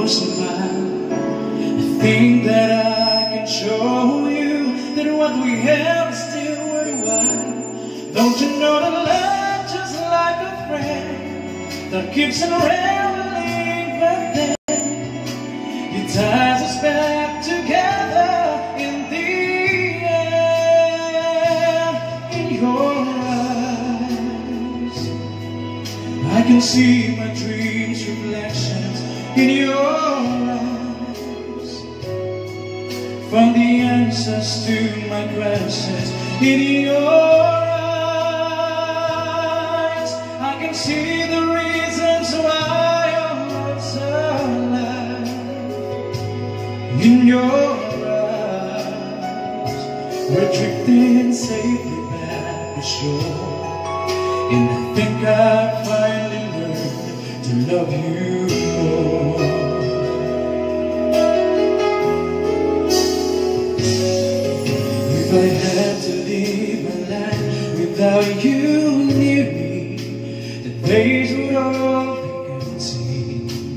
once in a while I think that I can show you that what we have is still worthwhile. Don't you know that love, just like a friend that keeps on rambling, but then it ties us back together in the end. In your eyes I can see my dreams' reflections in your eyes. Found the answers to my questions in your eyes. I can see the reasons why our love's alive. In your eyes we're drifting safely back to shore, and I think I finally learned to love you more. If I had to live my life without you near me, the days would all be empty.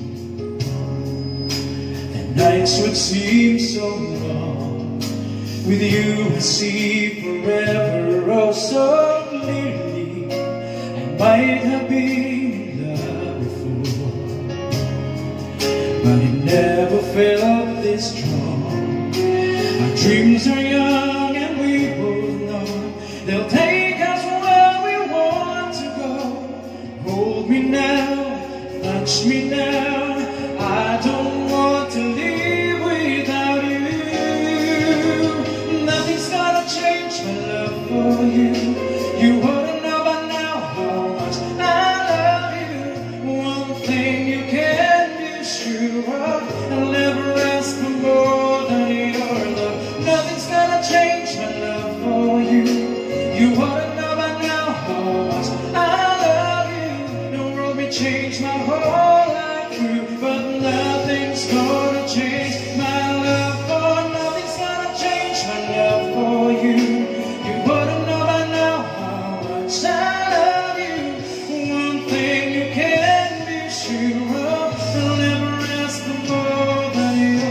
The nights would seem so long. With you I see forever oh so clearly. I might have been in love before, but it never felt this strong. Our dreams are young and we both know they'll take us where we want to go. Hold me now, touch me now, I don't want to live without you. Nothing's gonna change my love for you. You wouldn't know by now how much I love you. One thing you can be sure of, I'll never ask for more than your love. Nothing's gonna change my love for you. You wouldn't know by now how much I love you. The world may change my whole life through, but nothing's gonna change my love for. Nothing's gonna change my love for you. You wouldn't know by now how much I love you. One thing you can be sure of, I'll never ask for more than your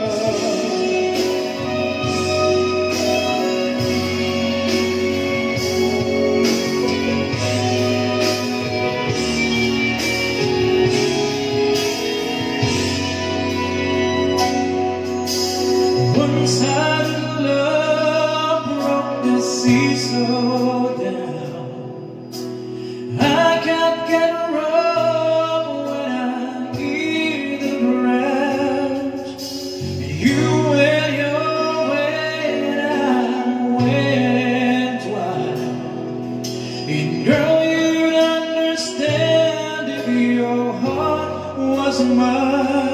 one-sided love broke the sea so down. I can't get rough when I hear the crash. You went your way and I went wild. And girl, you'd understand if your heart was mine.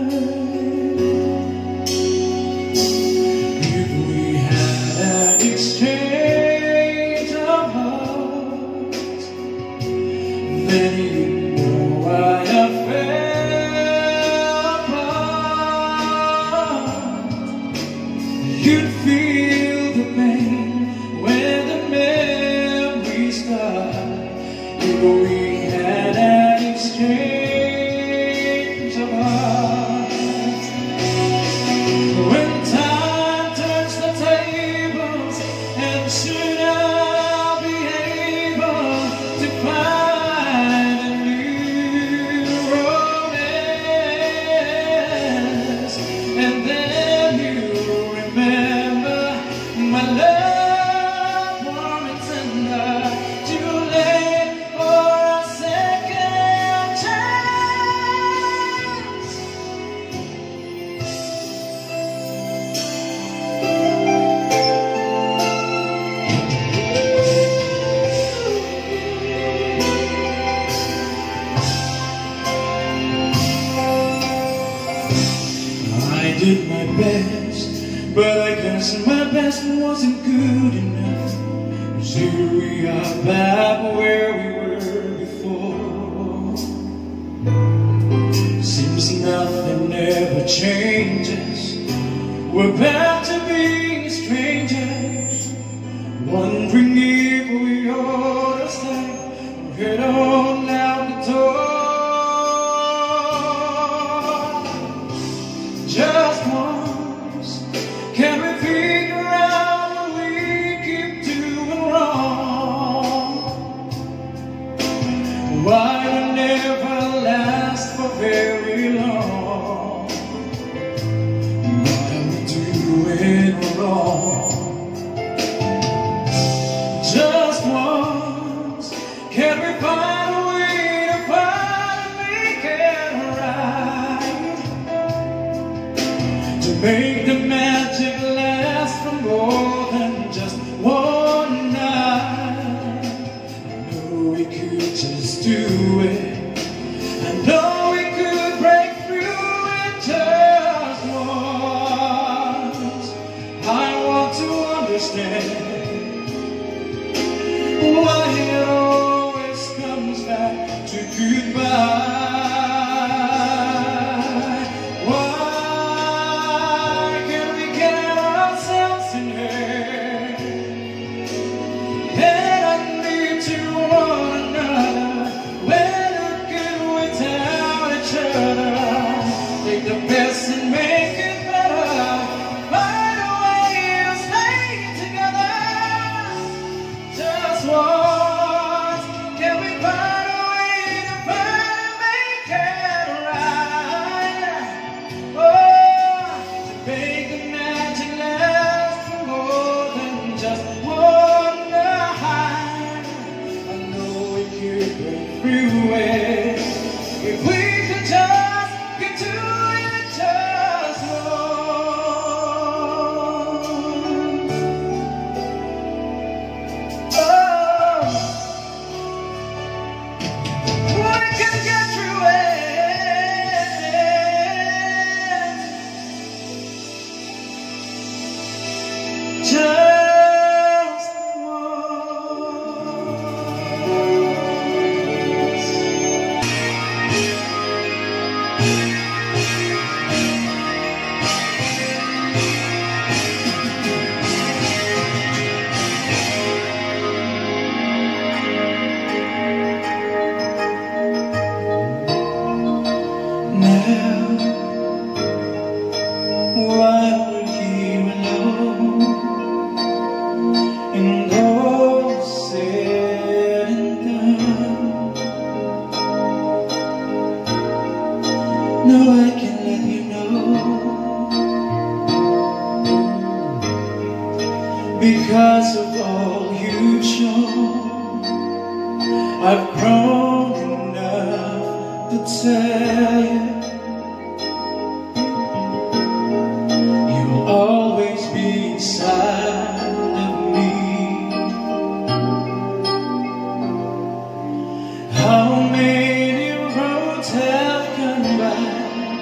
Exchange of hearts, then you know why I fell apart. You'd feel the pain when the memories start. If we had an exchange of hearts, when time turns the tables, and soon I'll be able to find a new romance. And then you'll remember my love, warm and tender, too late for a second chance. I did my best, but I guess my best wasn't good enough. 'Cause here we are back where we were before. Seems nothing ever changes. We're back to being strangers, wondering if we ought to stay or head on out the door. wrong. Just once, can we find a way to make it right? To make the magic last for more than just one night. I know we could just do it. I know we could break through it just once. I want to understand why it always comes back to goodbye. Why can't we get ourselves in here and admit to one another we're no good without each other? Take the best and make it better. Find a way to stay together. Just once, can we find a way to make it right? Oh, to make the magic last for more than just one night. I know we could break through it if we could just get to it just once. Oh, we can get through it just once. Now, while we're here alone, and all said and done, now I can let you know, because of all you've shown, I've grown enough to tell you you'll always be inside of me. How many roads have gone by,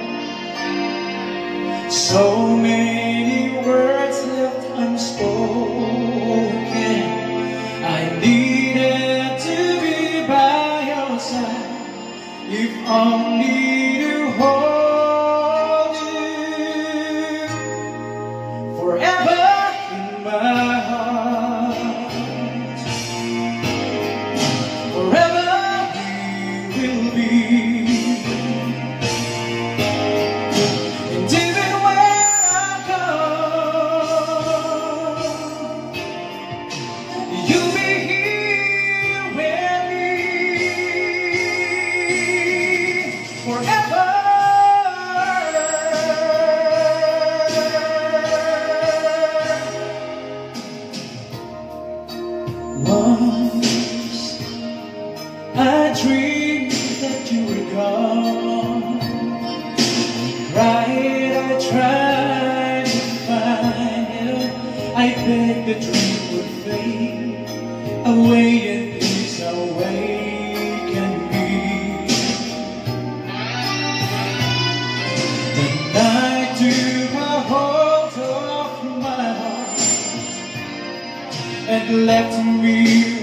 so many words left unspoken. I needed to be by your side, if only to hold you forever in my heart. Forever we will be. And even when I'm gone, you'll be here with me forever. Once I dreamed that you were gone. Right, I tried to find you. I begged the dream would fade away, and please awaken me. The night took a hold of my heart and left me